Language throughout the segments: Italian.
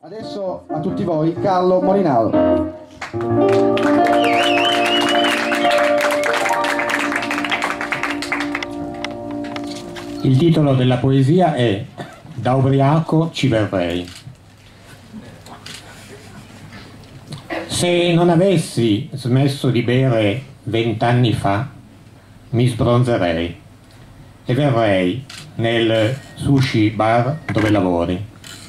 Adesso a tutti voi Carlo Molinaro. Il titolo della poesia è Da ubriaco ci verrei. Se non avessi smesso di bere 20 anni fa, mi sbronzerei e verrei nel sushi bar dove lavori.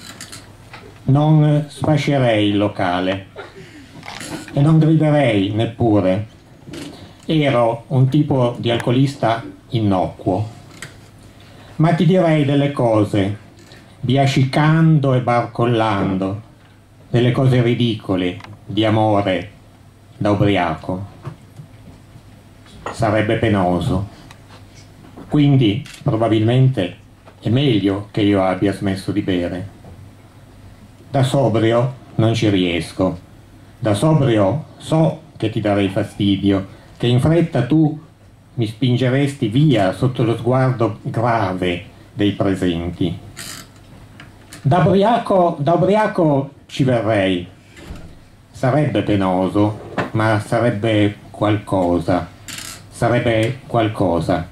Non sfascerei il locale e non griderei neppure. Ero un tipo di alcolista innocuo, ma ti direi delle cose, biascicando e barcollando, delle cose ridicole di amore da ubriaco. Sarebbe penoso. Quindi probabilmente è meglio che io abbia smesso di bere. Da sobrio non ci riesco. Da sobrio so che ti darei fastidio, che in fretta tu mi spingeresti via sotto lo sguardo grave dei presenti. Da ubriaco ci verrei. Sarebbe penoso, ma sarebbe qualcosa. Sarebbe qualcosa.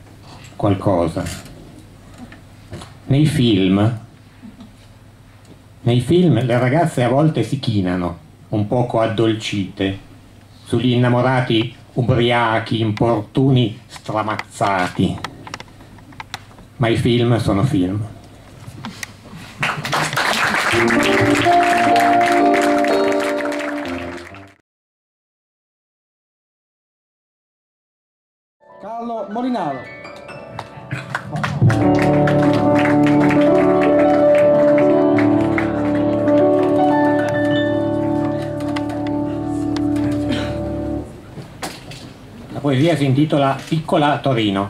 Nei film le ragazze a volte si chinano, un poco addolcite, sugli innamorati ubriachi, importuni, stramazzati. Ma i film sono film. Carlo Molinaro. La poesia si intitola Piccola Torino.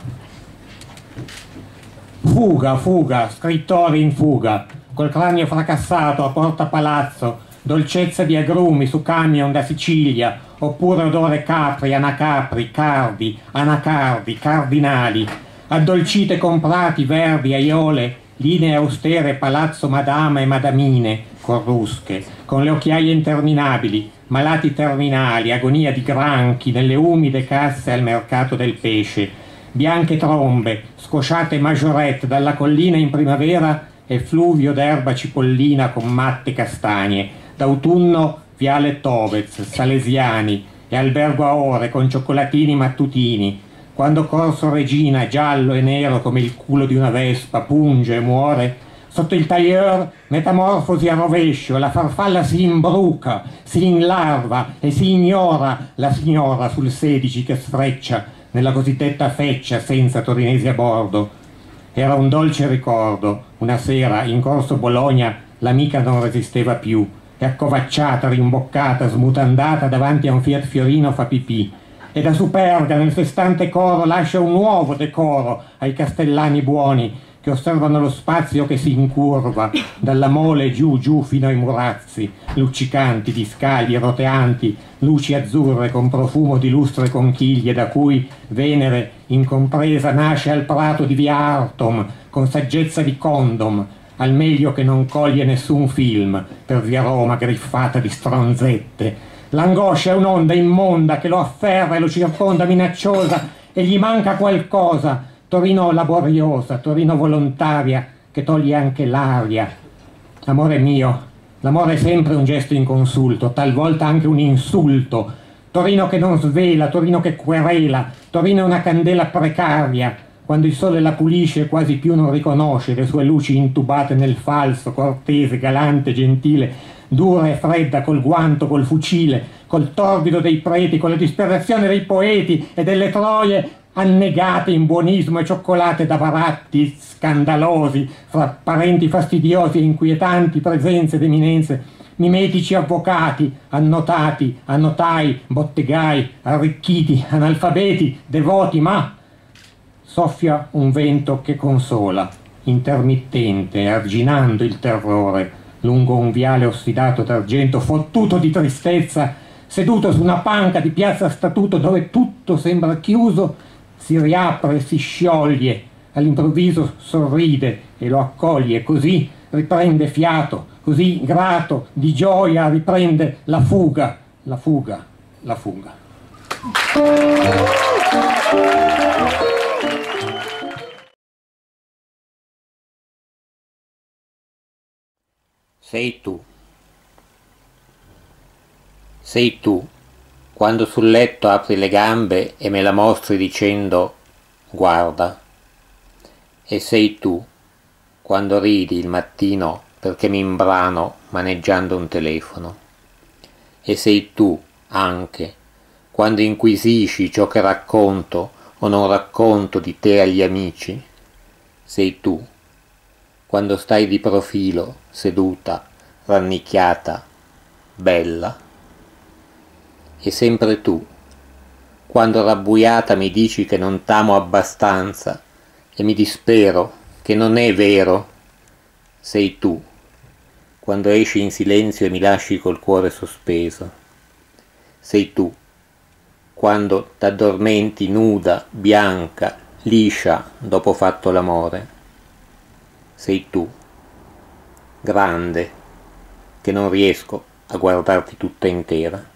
Fuga, fuga, scrittori in fuga, col cranio fracassato a Porta Palazzo, dolcezza di agrumi su camion da Sicilia, oppure odore capri, anacapri, cardi, anacardi, cardinali, addolcite comprati, verdi, aiole, linee austere, palazzo madama e madamine, corrusche, con le occhiaie interminabili, malati terminali, agonia di granchi nelle umide casse al mercato del pesce, bianche trombe, scosciate majorette dalla collina in primavera e fluvio d'erba cipollina con matte castagne, d'autunno Viale Tovez, Salesiani e albergo a ore con cioccolatini mattutini, quando Corso Regina, giallo e nero come il culo di una vespa, punge e muore, sotto il tailleur metamorfosi a rovescio, la farfalla si imbruca, si inlarva e si ignora la signora sul 16 che sfreccia nella cosiddetta feccia senza torinesi a bordo. Era un dolce ricordo, una sera in corso Bologna l'amica non resisteva più e accovacciata, rimboccata, smutandata davanti a un Fiat Fiorino fa pipì e da Superga nel festante coro lascia un nuovo decoro ai castellani buoni che osservano lo spazio che si incurva dalla mole giù giù fino ai murazzi, luccicanti di scaglie roteanti, luci azzurre con profumo di lustre conchiglie da cui Venere incompresa nasce al prato di via Artom con saggezza di condom, al meglio che non coglie nessun film per via Roma griffata di stronzette. L'angoscia è un'onda immonda che lo afferra e lo circonda minacciosa e gli manca qualcosa. Torino laboriosa, Torino volontaria, che toglie anche l'aria. Amore mio, l'amore è sempre un gesto inconsulto, talvolta anche un insulto. Torino che non svela, Torino che querela, Torino è una candela precaria. Quando il sole la pulisce quasi più non riconosce le sue luci intubate nel falso, cortese, galante, gentile, dura e fredda, col guanto, col fucile, col torbido dei preti, con la disperazione dei poeti e delle troie annegate in buonismo e cioccolate da baratti scandalosi fra parenti fastidiosi e inquietanti presenze ed eminenze, mimetici avvocati, annotati, annotai, bottegai, arricchiti, analfabeti, devoti, ma soffia un vento che consola, intermittente, arginando il terrore, lungo un viale ossidato d'argento, fottuto di tristezza, seduto su una panca di piazza Statuto dove tutto sembra chiuso, si riapre, si scioglie, all'improvviso sorride e lo accoglie, così riprende fiato, così grato di gioia riprende la fuga, la fuga, la fuga. Sei tu, quando sul letto apri le gambe e me la mostri dicendo guarda. E sei tu, quando ridi il mattino perché mi imbrano maneggiando un telefono. E sei tu, anche, quando inquisisci ciò che racconto o non racconto di te agli amici. Sei tu, quando stai di profilo, seduta, rannicchiata, bella. E sempre tu, quando rabbuiata mi dici che non t'amo abbastanza e mi dispero che non è vero. Sei tu, quando esci in silenzio e mi lasci col cuore sospeso. Sei tu, quando t'addormenti nuda, bianca, liscia dopo fatto l'amore. Sei tu, grande, che non riesco a guardarti tutta intera.